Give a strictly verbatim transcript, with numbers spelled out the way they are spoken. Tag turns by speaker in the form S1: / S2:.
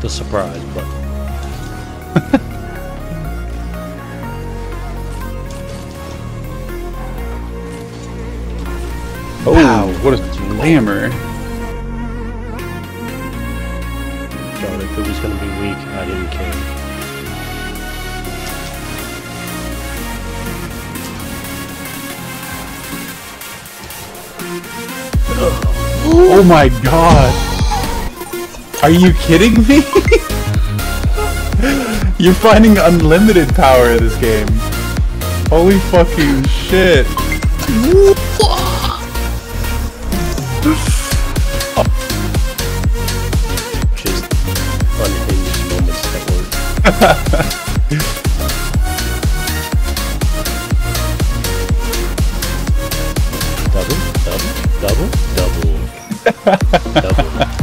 S1: the surprise button.
S2: Oh, wow, what a slammer.
S1: God, if it was going to be weak, I didn't care.
S2: Oh my god! Are you kidding me? You're finding unlimited power in this game. Holy fucking shit.
S1: Just unhinged moments that work. Double, double, double, double. Double.